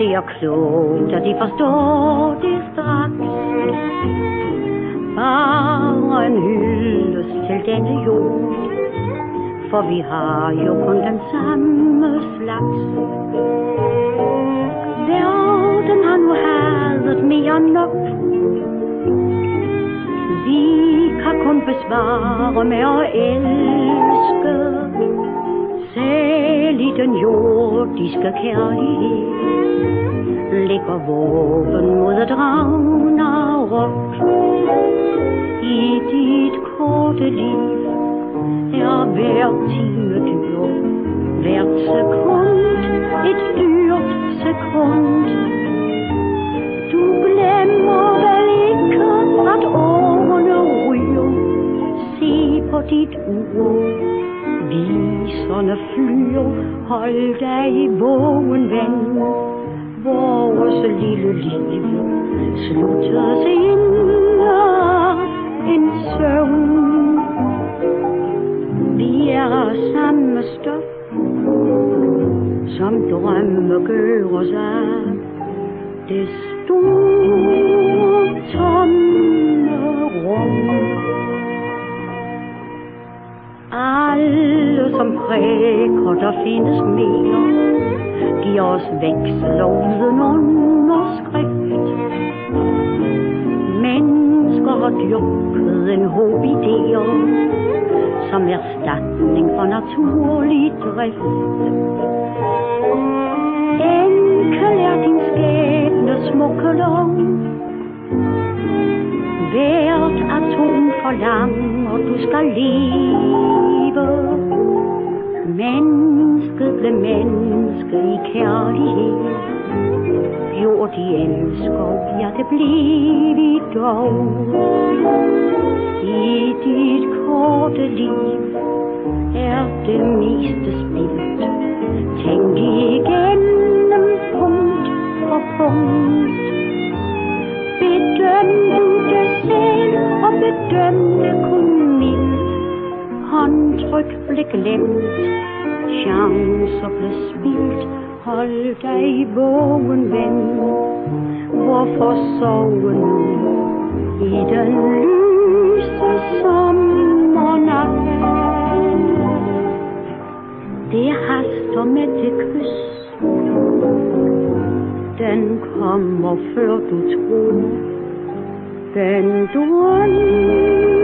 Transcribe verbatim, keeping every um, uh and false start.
Det er klogt, at de forstår det straks. Bare en hyldest til denne jord, for vi har jo kun den samme slags. Verden har nu hadet mere nok. Vi kan kun besvare med at elske, selv i den jordiske kærlighed ligger våben mod et ragnarok. I dit korte liv er hver time dyr, hvert sekund et dyrt sekund. Du glemmer vel ikke, at årene ryger. Se på dit ur, viserne flyr. Hold dig vågen, ven. Vores lille liv slutter sig inde en søvn. Vi er samme stof, som drømme gør os af. Det store tomme rum. Alle som præker, der findes mere, giver os veksel og uden underskrift. Mennesker har dyrket en håb idéer, som erstatning for naturlig drift. Enkel er din skæbne smukke lov. Hvert atom forlanger, du skal leve. Mennesket blev menneske i kærlighed. Jo, de elsker, ja, det blev vi dog. I dit korte liv er det meste spildt. Tænk igennem punkt for punkt. Bedøm du det selv, og bedøm det kun mildt. Håndtryk blev glemt, chancer blev spildt. Hold dig vågen, ven. Hvorfor sove nu i den lyse sommernat? Det haster med det kys. Den kommer før du tror. Den drøm